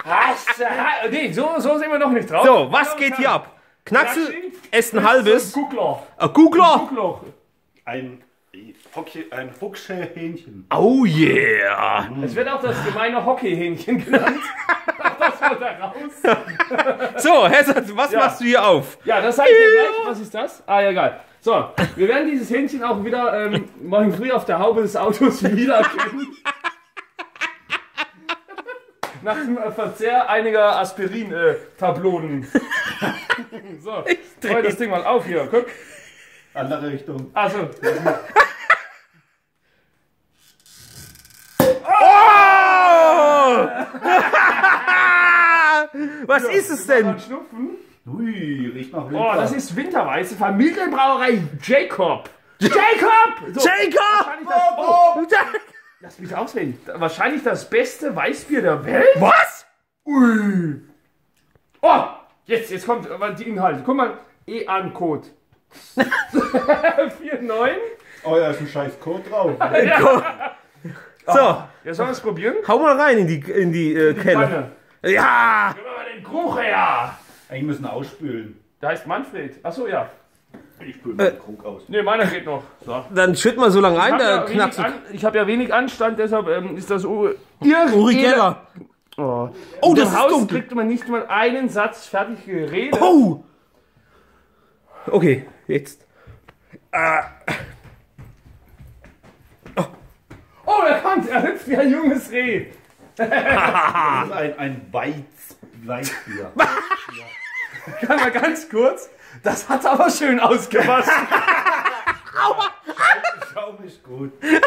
Nee, so sind wir noch nicht drauf. So, was geht hier ab? Knacksel, esst ein halbes. Guckler. Guckler. Ein Fuchshähnchen. Oh yeah. Es wird auch das gemeine Hockeyhähnchen genannt. Das wird da raus. So, Hessert, was machst du hier auf? Ja, das sage ich dir gleich. Was ist das? Ah, ja, egal. So, wir werden dieses Hähnchen auch wieder morgen früh auf der Haube des Autos wiedererkennen. Nach dem Verzehr einiger Aspirin-Tablonen. So, roll das Ding mal auf hier. Guck. Andere Richtung. Also. Oh! Was ist es denn? Schnupfen. Ui, riecht nach Winter. Oh, das ist Winterweiße Familienbrauerei Jacob. Jacob! So, Jacob! lass mich ausreden. Wahrscheinlich das beste Weißbier der Welt. Was? Ui. Oh, jetzt kommt die Inhalte. Guck mal, EAN-Code. 49. Oh ja, ist ein scheiß Code drauf. So, Ja, sollen wir es probieren? hau mal rein in die Kelle. Pfanne. Ja! Gib mal den Krug her. Eigentlich müssen ausspülen. Da heißt Manfred. Achso, ja. Ich spüle mal den Krug aus. Ne, meiner geht noch. So. Dann schütt mal so lange rein, der Knacksel. Ich habe ja wenig Anstand, deshalb ist das Uri Geller. Oh, Oh, das Im ist Haus dunkel. kriegt man nicht mal einen Satz fertig geredet. Oh! Okay, jetzt. Oh, er kommt, er hüpft wie ein junges Reh. Das ist ein Weißbier. Kann mal ganz kurz. Das hat aber schön ausgewaschen. Schaum ist gut.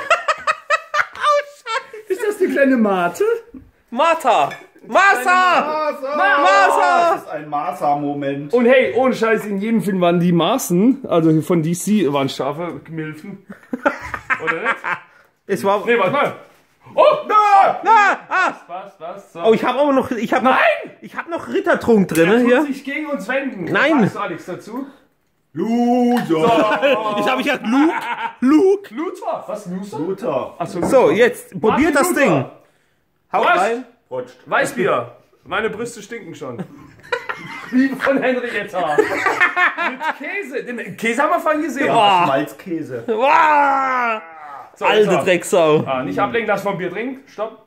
Ist das die kleine Mate? Martha! Masa! Das ist ein Masa-Moment. Und hey, ohne Scheiß, in jedem Film waren die Maßen, also von DC, waren scharfe Milfen. Oder nicht? Es war. Nee, warte mal. Oh, was? So. Oh, ich habe aber noch. Ich habe noch Rittertrunk drin, Er tut hier. sich gegen uns wenden. Nein. Was sagst du, Alex, dazu? Loser. Ich habe ja Luke. Luther. Was, Luther? Luther. Achso, So, jetzt probiert das Luther. Ding. Haut Was? rein. Rutscht. Weißbier. Meine Brüste stinken schon. Liebe von Henrietta. Mit Käse. Den Käse haben wir vorhin gesehen. Boah. Schmalzkäse. Wow. So, Alte so. Drecksau. Ah, nicht ablenken, lass vom Bier trinken. Stopp.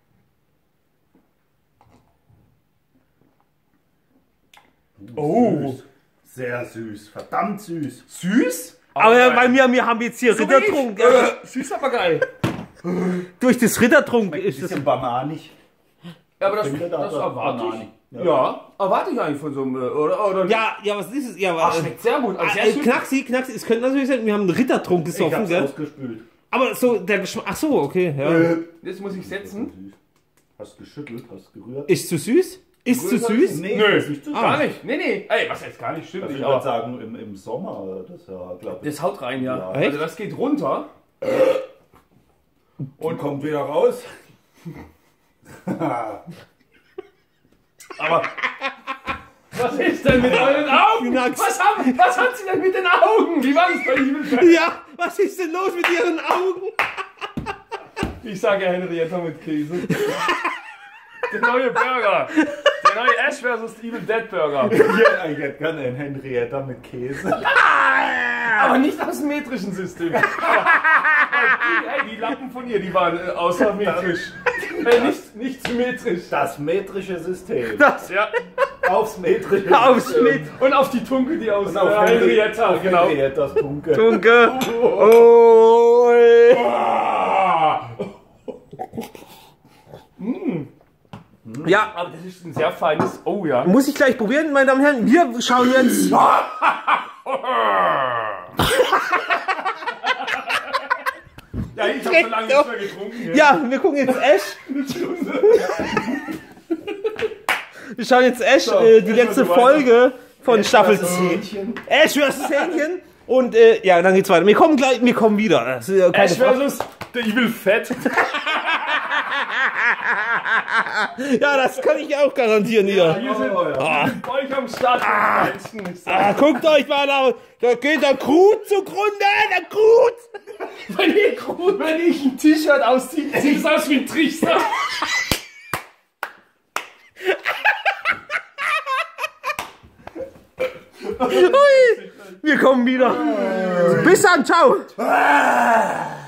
Oh. Süß. Sehr süß. Verdammt süß. Süß? Aber bei mir haben wir jetzt hier Rittertrunk. Süß, aber geil. Durch das Rittertrunk Ein ist es. bisschen bananig. Ja, aber das Finde erwarte bananig. ich. Ja, erwarte ich eigentlich von so einem, oder? Ja, was ist es? Ja, Ach, schmeckt sehr gut. Also sehr süß. Knacksi, es könnte natürlich sein, wir haben einen Rittertrunk Ich gesoffen, hab's gell? ausgespült. Aber so, der Geschmack. Ach so, okay. Ja. Jetzt muss ich setzen. Süß. Hast geschüttelt, hast gerührt. Ist zu süß? Ist zu süß? Nee, Nö, das ist nicht so Gar nicht. Nee. Ey, was heißt gar nicht? Stimmt Also nicht. ich würde Aber sagen, im Sommer, das ja, glaube ich. das haut rein, ja. Ja. Also das geht runter. Und kommt wieder raus. Aber was ist denn mit euren Augen? Was hat sie denn mit den Augen? Wie war das bei Ihnen? Ja, was ist denn los mit Ihren Augen? Ich sage ja Henrietta mit Käse. Der neue Burger. Der neue Ash vs. Evil Dead Burger. Ich hätte gerne einen Henrietta mit Käse. Aber nicht aus dem metrischen System. Hey, die Lappen von ihr, die waren außermetrisch. Nicht symmetrisch. Das metrische System. Ja. Aufs metrische Aufs System. Met. Und auf die Tunke, die aus Auf Henrietta, auf genau. Henriettas Tunke. Dunkel. Oh. Ja, Aber das ist ein sehr feines. Oh ja. muss ich gleich probieren, meine Damen und Herren. Wir schauen jetzt. Ja, ich habe so lange nicht mehr getrunken. Hier. Ja, wir gucken jetzt Ash. Wir schauen jetzt Ash, die letzte Folge von Staffel 2. Hähnchen. Ash vs. Hähnchen. Und ja, dann geht's weiter. Wir kommen wieder. Das ist ja keine Ash Frage. vs. The Evil Fett. Ja, das kann ich auch garantieren hier. Hier sind Oh, ja. mit euch am Start. Guckt euch mal an. Da geht der Krut zugrunde. Der Krut. Wenn ich ein T-Shirt ausziehe, sieht es aus wie ein Trichter. Ui, wir kommen wieder. Bis dann, ciao.